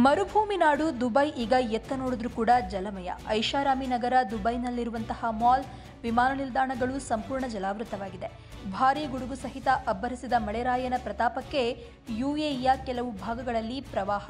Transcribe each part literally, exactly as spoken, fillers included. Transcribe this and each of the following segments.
ಮರುಭೂಮಿ ನಾಡು ದುಬೈ ಈಗ ಎತ್ತ ನೋಡಿದ್ರೂ ಕೂಡ ಜಲಮಯ. ಐಷಾರಾಮಿ ನಗರ ದುಬೈನಲ್ಲಿರುವಂತಹ ಮಾಲ್, ವಿಮಾನ ನಿಲ್ದಾಣಗಳು ಸಂಪೂರ್ಣ ಜಲಾವೃತವಾಗಿದೆ. ಭಾರೀ ಗುಡುಗು ಸಹಿತ ಅಬ್ಬರಿಸಿದ ಮಳೆರಾಯನ ಪ್ರತಾಪಕ್ಕೆ ಯುಎಇಯ ಕೆಲವು ಭಾಗಗಳಲ್ಲಿ ಪ್ರವಾಹ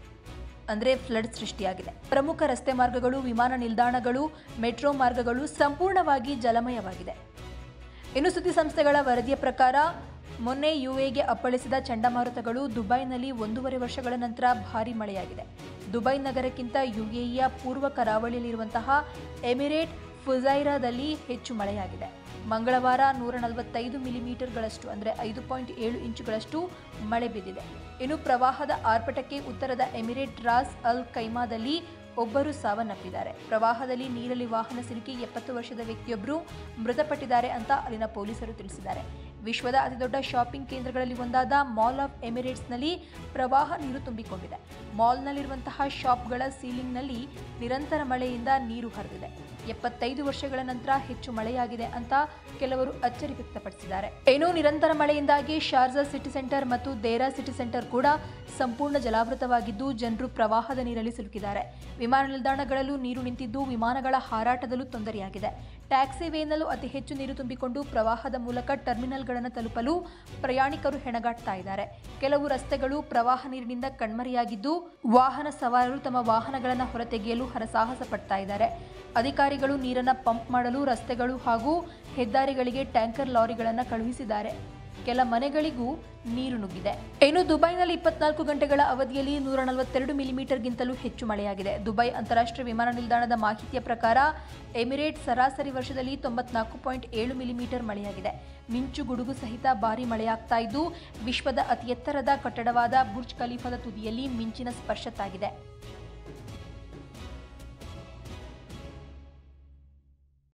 ಅಂದರೆ ಫ್ಲಡ್ ಸೃಷ್ಟಿಯಾಗಿದೆ. ಪ್ರಮುಖ ರಸ್ತೆ ಮಾರ್ಗಗಳು, ವಿಮಾನ ನಿಲ್ದಾಣಗಳು, ಮೆಟ್ರೋ ಮಾರ್ಗಗಳು ಸಂಪೂರ್ಣವಾಗಿ ಜಲಮಯವಾಗಿದೆ. ಇನ್ನು ಸುದ್ದಿ ಸಂಸ್ಥೆಗಳ ವರದಿಯ ಪ್ರಕಾರ ಮೊನ್ನೆ ಯುಎಗೆ ಅಪ್ಪಳಿಸಿದ ಚಂಡಮಾರುತಗಳು ದುಬೈನಲ್ಲಿ ಒಂದೂವರೆ ವರ್ಷಗಳ ನಂತರ ಭಾರೀ ಮಳೆಯಾಗಿದೆ. ದುಬೈ ನಗರಕ್ಕಿಂತ ಯುಎಇಯ ಪೂರ್ವ ಕರಾವಳಿಯಲ್ಲಿರುವಂತಹ ಎಮಿರೇಟ್ ಫುಜೈರಾದಲ್ಲಿ ಹೆಚ್ಚು ಮಳೆಯಾಗಿದೆ. ಮಂಗಳವಾರ ನೂರ ನಲವತ್ತೈದು ಮಿಲಿಮೀಟರ್ಗಳಷ್ಟು ಅಂದರೆ ಐದು ಪಾಯಿಂಟ್ ಏಳು ಇಂಚುಗಳಷ್ಟು ಮಳೆ ಬಿದ್ದಿದೆ. ಇನ್ನು ಪ್ರವಾಹದ ಆರ್ಭಟಕ್ಕೆ ಉತ್ತರದ ಎಮಿರೇಟ್ ರಾಸ್ ಅಲ್ ಖೈಮಾದಲ್ಲಿ ಒಬ್ಬರು ಸಾವನ್ನಪ್ಪಿದ್ದಾರೆ. ಪ್ರವಾಹದಲ್ಲಿ ನೀರಲ್ಲಿ ವಾಹನ ಸಿಲುಕಿ ಎಪ್ಪತ್ತು ವರ್ಷದ ವ್ಯಕ್ತಿಯೊಬ್ಬರು ಮೃತಪಟ್ಟಿದ್ದಾರೆ ಅಂತ ಅಲ್ಲಿನ ಪೊಲೀಸರು ತಿಳಿಸಿದ್ದಾರೆ. ವಿಶ್ವದ ಅತಿದೊಡ್ಡ ಶಾಪಿಂಗ್ ಕೇಂದ್ರಗಳಲ್ಲಿ ಒಂದಾದ ಮಾಲ್ ಆಫ್ ಎಮಿರೇಟ್ಸ್ನಲ್ಲಿ ಪ್ರವಾಹ ನೀರು ತುಂಬಿಕೊಂಡಿದೆ. ಮಾಲ್ನಲ್ಲಿರುವಂತಹ ಶಾಪ್ಗಳ ಸೀಲಿಂಗ್ನಲ್ಲಿ ನಿರಂತರ ಮಳೆಯಿಂದ ನೀರು ಹರಿದಿದೆ. ಎಪ್ಪತ್ತೈದು ವರ್ಷಗಳ ನಂತರ ಹೆಚ್ಚು ಮಳೆಯಾಗಿದೆ ಅಂತ ಕೆಲವರು ಅಚ್ಚರಿ ವ್ಯಕ್ತಪಡಿಸಿದ್ದಾರೆ. ಏನೋ ನಿರಂತರ ಮಳೆಯಿಂದಾಗಿ ಶಾರ್ಜಾ ಸಿಟಿ ಸೆಂಟರ್ ಮತ್ತು ದೇರಾ ಸಿಟಿ ಸೆಂಟರ್ ಕೂಡ ಸಂಪೂರ್ಣ ಜಲಾವೃತವಾಗಿದ್ದು ಜನರು ಪ್ರವಾಹದ ನೀರಲ್ಲಿ ಸಿಲುಕಿದ್ದಾರೆ. ವಿಮಾನ ನಿಲ್ದಾಣಗಳಲ್ಲೂ ನೀರು ನಿಂತಿದ್ದು ವಿಮಾನಗಳ ಹಾರಾಟದಲ್ಲೂ ತೊಂದರೆಯಾಗಿದೆ. ಟ್ಯಾಕ್ಸಿ ವೇನಲ್ಲೂ ಅತಿ ಹೆಚ್ಚು ನೀರು ತುಂಬಿಕೊಂಡು ಪ್ರವಾಹದ ಮೂಲಕ ಟರ್ಮಿನಲ್ಗಳನ್ನು ತಲುಪಲು ಪ್ರಯಾಣಿಕರು ಹೆಣಗಾಡ್ತಾ ಇದ್ದಾರೆ. ಕೆಲವು ರಸ್ತೆಗಳು ಪ್ರವಾಹ ನೀರಿನಿಂದ ಕಣ್ಮರೆಯಾಗಿದ್ದು ವಾಹನ ಸವಾರರು ತಮ್ಮ ವಾಹನಗಳನ್ನು ಹೊರತೆಗೆಯಲು ಹರಸಾಹಸ ಪಡ್ತಾ ಇದ್ದಾರೆ. ಅಧಿಕಾರಿಗಳು ನೀರನ್ನು ಪಂಪ್ ಮಾಡಲು ರಸ್ತೆಗಳು ಹಾಗೂ ಹೆದ್ದಾರಿಗಳಿಗೆ ಟ್ಯಾಂಕರ್ ಲಾರಿಗಳನ್ನು ಕಳುಹಿಸಿದ್ದಾರೆ. ಕೆಲ ಮನೆಗಳಿಗೂ ನೀರು ನುಗ್ಗಿದೆ. ಇನ್ನು ದುಬೈನಲ್ಲಿ ಇಪ್ಪತ್ನಾಲ್ಕು ಗಂಟೆಗಳ ಅವಧಿಯಲ್ಲಿ ನೂರ ನಲವತ್ತೆರಡು ಮಿಲಿಮೀಟರ್ಗಿಂತಲೂ ಹೆಚ್ಚು ಮಳೆಯಾಗಿದೆ. ದುಬೈ ಅಂತಾರಾಷ್ಟ್ರೀಯ ವಿಮಾನ ನಿಲ್ದಾಣದ ಮಾಹಿತಿಯ ಪ್ರಕಾರ ಎಮಿರೇಟ್ ಸರಾಸರಿ ವರ್ಷದಲ್ಲಿ ತೊಂಬತ್ನಾಲ್ಕು ಪಾಯಿಂಟ್ ಏಳು ಮಿಲಿಮೀಟರ್ ಮಳೆಯಾಗಿದೆ. ಮಿಂಚು ಗುಡುಗು ಸಹಿತ ಭಾರೀ ಮಳೆಯಾಗ್ತಾ ಇದ್ದು ವಿಶ್ವದ ಅತಿ ಎತ್ತರದ ಕಟ್ಟಡವಾದ ಬುರ್ಜ್ ಖಲೀಫಾದ ತುದಿಯಲ್ಲಿ ಮಿಂಚಿನ ಸ್ಪರ್ಶ ತಾಗಿದೆ.